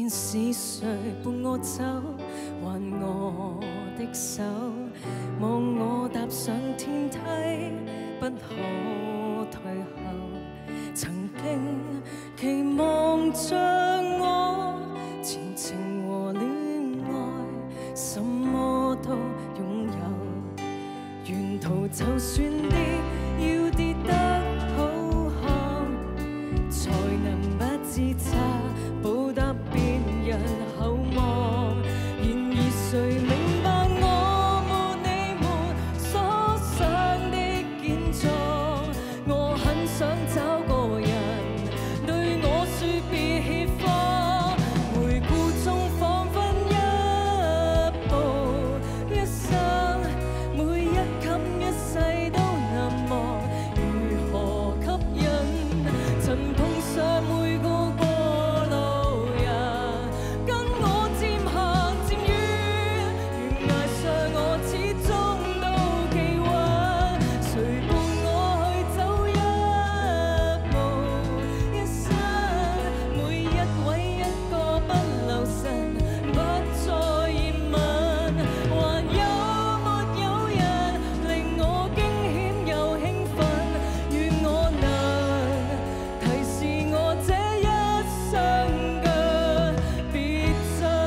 面是谁伴我走，还我的手，望我踏上天梯，不可退後。曾經期望着我前程和戀愛，什麼都擁有。沿途就算跌，要跌得好看，才能不自責，報答別人厚望。然而誰明白我沒你們所想的建造？我很想找個人對我說別怯慌，回顧中彷彿一步一生，每一冚一世都難忘。如何吸引曾碰上每個過路人，跟我漸行漸遠，懸崖上我始終都企穩。誰伴我去走一步一生？每一位一個不留神，不再疑問。還有沒有人令我驚險又興奮？願我能提示我這一生嘅別憎。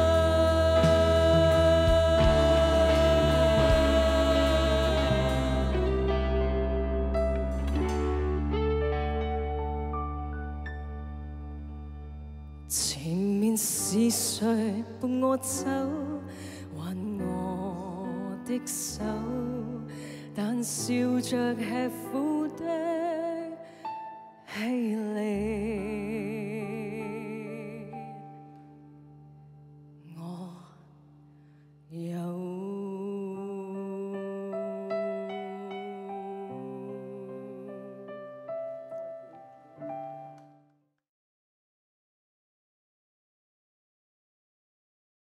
前面是誰伴我走，還我的手，但笑着吃苦的氣力。